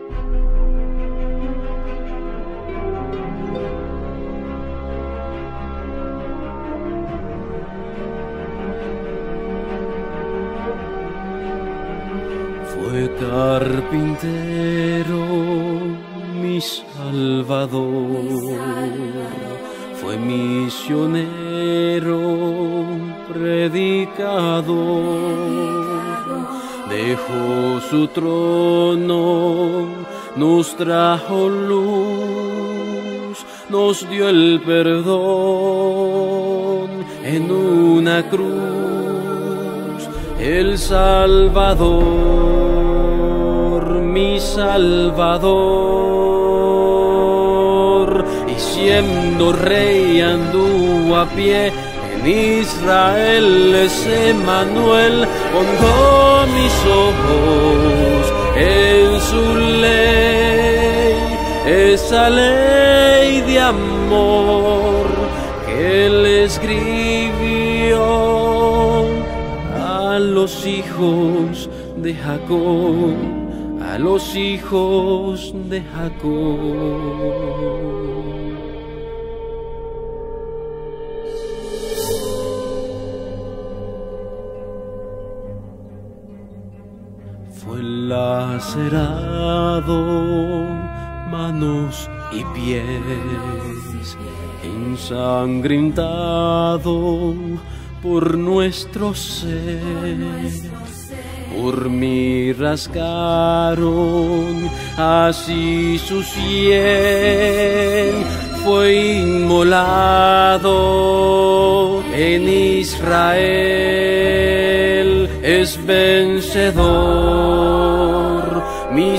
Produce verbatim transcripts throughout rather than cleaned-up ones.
Fue carpintero mi Salvador, fue misionero, predicador, dejó su trono, nos trajo luz, nos dio el perdón en una cruz, el Salvador, mi Salvador, y siendo rey anduvo a pie. En Israel es Emmanuel, pongo mis ojos en su ley, esa ley de amor que él escribió a los hijos de Jacob, a los hijos de Jacob. Fue lacerado, manos y pies, ensangrentado por nuestro ser. Por mí rasgaron así su sien, fue inmolado en Israel, es vencedor, mi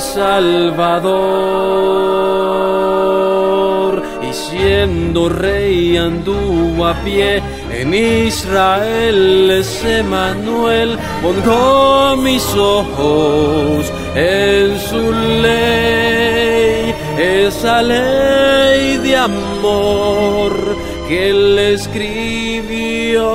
Salvador, y siendo rey anduvo a pie. En Israel es Emmanuel, pongo mis ojos en su ley, esa ley de amor que él escribió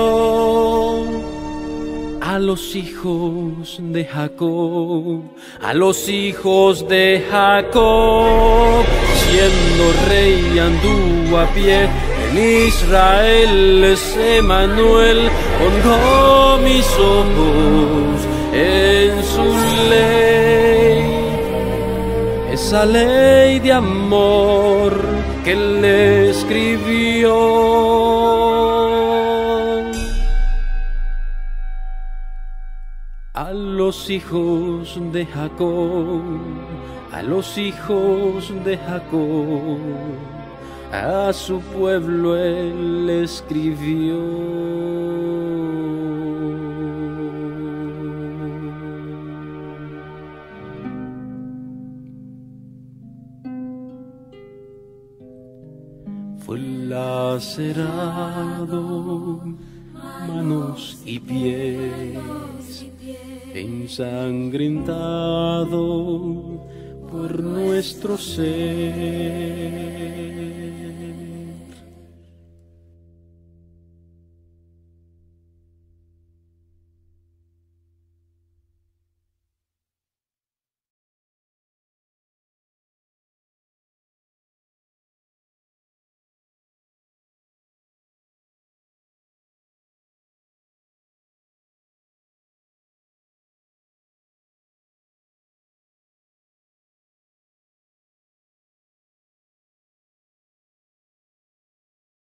a los hijos de Jacob, a los hijos de Jacob, siendo rey anduvo a pie. En Israel es Emmanuel, pongo mis ojos en su ley, esa ley de amor que él escribió. A los hijos de Jacob, a los hijos de Jacob, a su pueblo él escribió. Fue lacerado, manos y pies, ensangrentado por nuestro ser.